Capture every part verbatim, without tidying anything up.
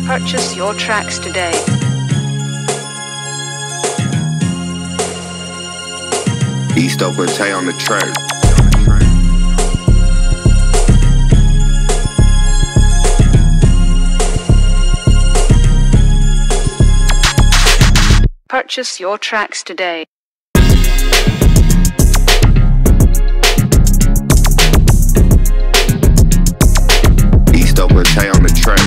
Purchase your tracks today. East Oakland Tay on the track. Purchase your tracks today. East Oakland Tay on the track.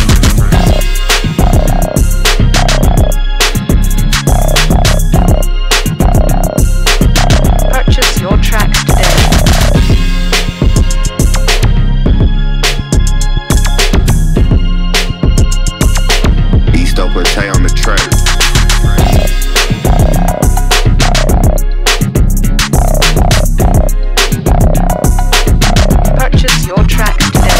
Purchase your tracks today. East Oakland Tay on the track. Purchase your tracks today.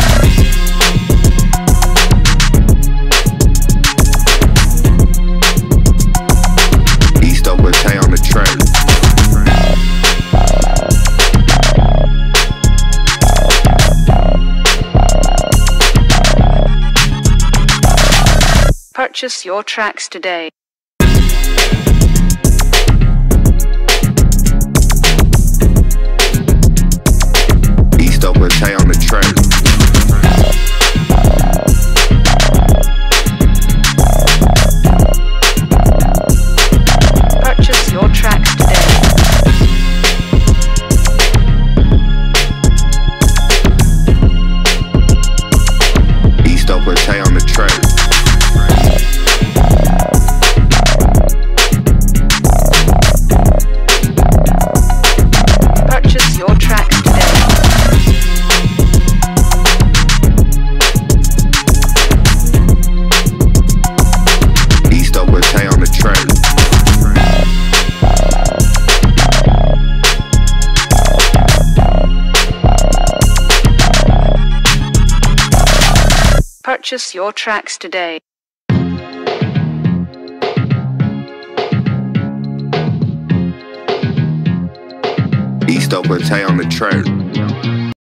East Oakland Tay on the track. Purchase your tracks today. East Oakland Tay on the track. Purchase your tracks today. East Oakland Tay on the track. Purchase your tracks today. East Oakland Tay on the track. Purchase your tracks today. East Oakland Tay on the track.